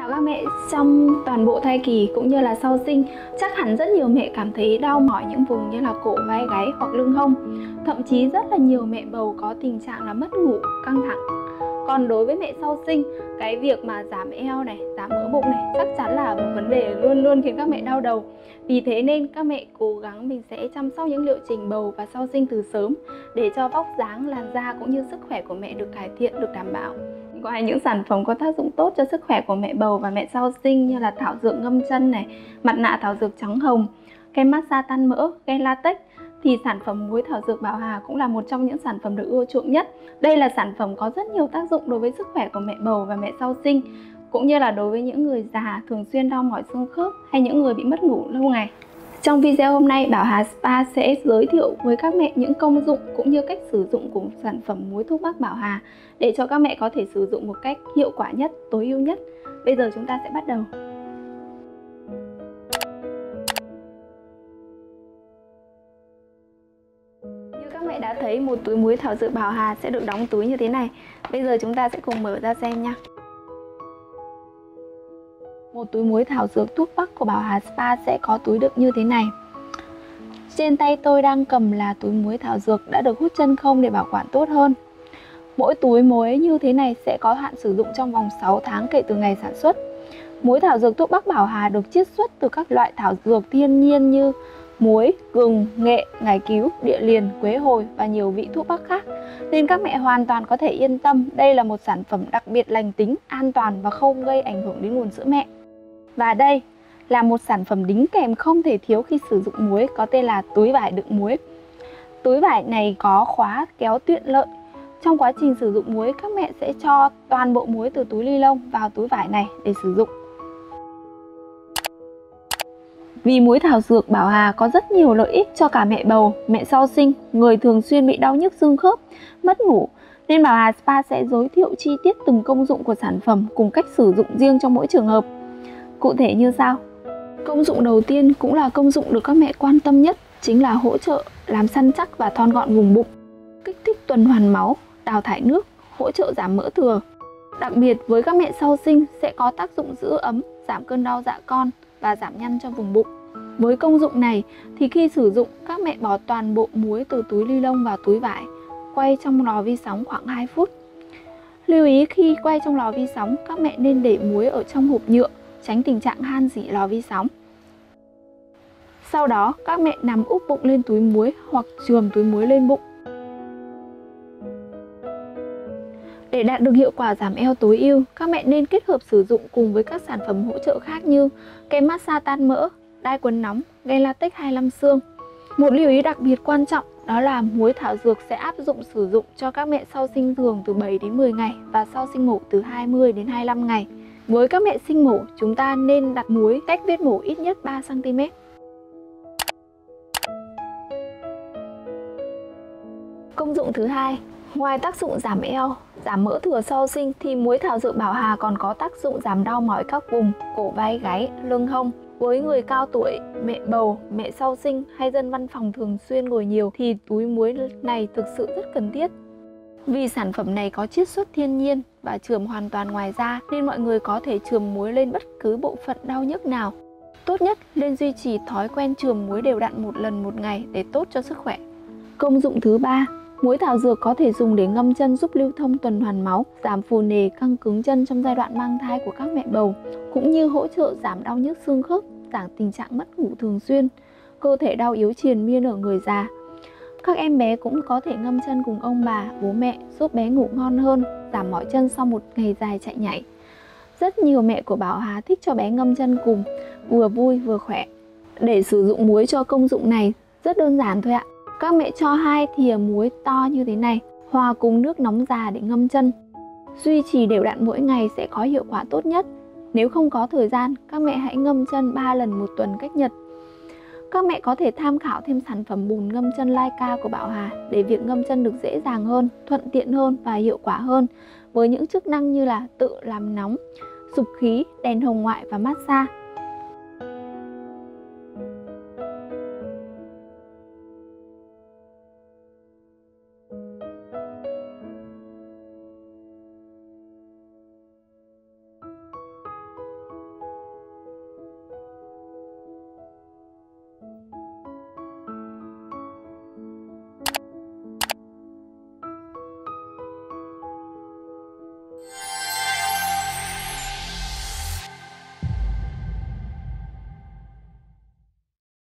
chào các mẹ. Trong toàn bộ thai kỳ cũng như là sau sinh, chắc hẳn rất nhiều mẹ cảm thấy đau mỏi những vùng như là cổ, vai gáy hoặc lưng hông. Thậm chí rất là nhiều mẹ bầu có tình trạng là mất ngủ, căng thẳng. Còn đối với mẹ sau sinh, cái việc mà giảm eo này, giảm mỡ bụng này chắc chắn là một vấn đề luôn luôn khiến các mẹ đau đầu. Vì thế nên các mẹ cố gắng mình sẽ chăm sóc những liệu trình bầu và sau sinh từ sớm để cho vóc dáng, làn da cũng như sức khỏe của mẹ được cải thiện, được đảm bảo. Ngoài những sản phẩm có tác dụng tốt cho sức khỏe của mẹ bầu và mẹ sau sinh như là thảo dược ngâm chân này, mặt nạ thảo dược trắng hồng, kem massage tan mỡ, gel latex, thì sản phẩm muối thảo dược Bảo Hà cũng là một trong những sản phẩm được ưa chuộng nhất. Đây là sản phẩm có rất nhiều tác dụng đối với sức khỏe của mẹ bầu và mẹ sau sinh, cũng như là đối với những người già thường xuyên đau mỏi xương khớp hay những người bị mất ngủ lâu ngày. Trong video hôm nay, Bảo Hà Spa sẽ giới thiệu với các mẹ những công dụng cũng như cách sử dụng của sản phẩm muối thuốc bắc Bảo Hà để cho các mẹ có thể sử dụng một cách hiệu quả nhất, tối ưu nhất. Bây giờ chúng ta sẽ bắt đầu. Như các mẹ đã thấy, một túi muối thảo dược Bảo Hà sẽ được đóng túi như thế này. Bây giờ chúng ta sẽ cùng mở ra xem nha. Một túi muối thảo dược thuốc bắc của Bảo Hà Spa sẽ có túi đựng như thế này. Trên tay tôi đang cầm là túi muối thảo dược đã được hút chân không để bảo quản tốt hơn. Mỗi túi muối như thế này sẽ có hạn sử dụng trong vòng 6 tháng kể từ ngày sản xuất. Muối thảo dược thuốc bắc Bảo Hà được chiết xuất từ các loại thảo dược thiên nhiên như muối, gừng, nghệ, ngải cứu, địa liền, quế hồi và nhiều vị thuốc bắc khác. Nên các mẹ hoàn toàn có thể yên tâm, đây là một sản phẩm đặc biệt lành tính, an toàn và không gây ảnh hưởng đến nguồn sữa mẹ. Và đây là một sản phẩm đính kèm không thể thiếu khi sử dụng muối, có tên là túi vải đựng muối. Túi vải này có khóa kéo tiện lợi. Trong quá trình sử dụng muối, các mẹ sẽ cho toàn bộ muối từ túi ni lông vào túi vải này để sử dụng. Vì muối thảo dược Bảo Hà có rất nhiều lợi ích cho cả mẹ bầu, mẹ sau sinh, người thường xuyên bị đau nhức xương khớp, mất ngủ, nên Bảo Hà Spa sẽ giới thiệu chi tiết từng công dụng của sản phẩm cùng cách sử dụng riêng trong mỗi trường hợp. Cụ thể như sau. Công dụng đầu tiên cũng là công dụng được các mẹ quan tâm nhất, chính là hỗ trợ làm săn chắc và thon gọn vùng bụng, kích thích tuần hoàn máu, đào thải nước, hỗ trợ giảm mỡ thừa. Đặc biệt với các mẹ sau sinh sẽ có tác dụng giữ ấm, giảm cơn đau dạ con và giảm nhăn cho vùng bụng. Với công dụng này thì khi sử dụng, các mẹ bỏ toàn bộ muối từ túi ni lông vào túi vải, quay trong lò vi sóng khoảng 2 phút. Lưu ý khi quay trong lò vi sóng, các mẹ nên để muối ở trong hộp nhựa, tránh tình trạng han rỉ lò vi sóng. Sau đó, các mẹ nằm úp bụng lên túi muối hoặc chườm túi muối lên bụng. Để đạt được hiệu quả giảm eo tối ưu, các mẹ nên kết hợp sử dụng cùng với các sản phẩm hỗ trợ khác như kem massage tan mỡ, đai quấn nóng, gel latex 25 xương. Một lưu ý đặc biệt quan trọng đó là muối thảo dược sẽ áp dụng sử dụng cho các mẹ sau sinh thường từ 7 đến 10 ngày và sau sinh mổ từ 20 đến 25 ngày. Với các mẹ sinh mổ, chúng ta nên đặt muối cách vết mổ ít nhất 3 cm. Công dụng thứ hai, ngoài tác dụng giảm eo, giảm mỡ thừa sau sinh thì muối thảo dược Bảo Hà còn có tác dụng giảm đau mỏi các vùng cổ, vai gáy, lưng hông. Với người cao tuổi, mẹ bầu, mẹ sau sinh hay dân văn phòng thường xuyên ngồi nhiều thì túi muối này thực sự rất cần thiết. Vì sản phẩm này có chiết xuất thiên nhiên và chườm hoàn toàn ngoài da nên mọi người có thể chườm muối lên bất cứ bộ phận đau nhức nào. Tốt nhất nên duy trì thói quen chườm muối đều đặn một lần một ngày để tốt cho sức khỏe. Công dụng thứ ba, muối thảo dược có thể dùng để ngâm chân giúp lưu thông tuần hoàn máu, giảm phù nề, căng cứng chân trong giai đoạn mang thai của các mẹ bầu, cũng như hỗ trợ giảm đau nhức xương khớp, giảm tình trạng mất ngủ thường xuyên, cơ thể đau yếu triền miên ở người già. Các em bé cũng có thể ngâm chân cùng ông bà, bố mẹ giúp bé ngủ ngon hơn, giảm mỏi chân sau một ngày dài chạy nhảy. Rất nhiều mẹ của Bảo Hà thích cho bé ngâm chân cùng, vừa vui vừa khỏe. Để sử dụng muối cho công dụng này rất đơn giản thôi ạ. Các mẹ cho 2 thìa muối to như thế này, hòa cùng nước nóng già để ngâm chân. Duy trì đều đặn mỗi ngày sẽ có hiệu quả tốt nhất. Nếu không có thời gian, các mẹ hãy ngâm chân 3 lần một tuần cách nhật. Các mẹ có thể tham khảo thêm sản phẩm bùn ngâm chân Laika của Bảo Hà để việc ngâm chân được dễ dàng hơn, thuận tiện hơn và hiệu quả hơn với những chức năng như là tự làm nóng, sục khí, đèn hồng ngoại và massage.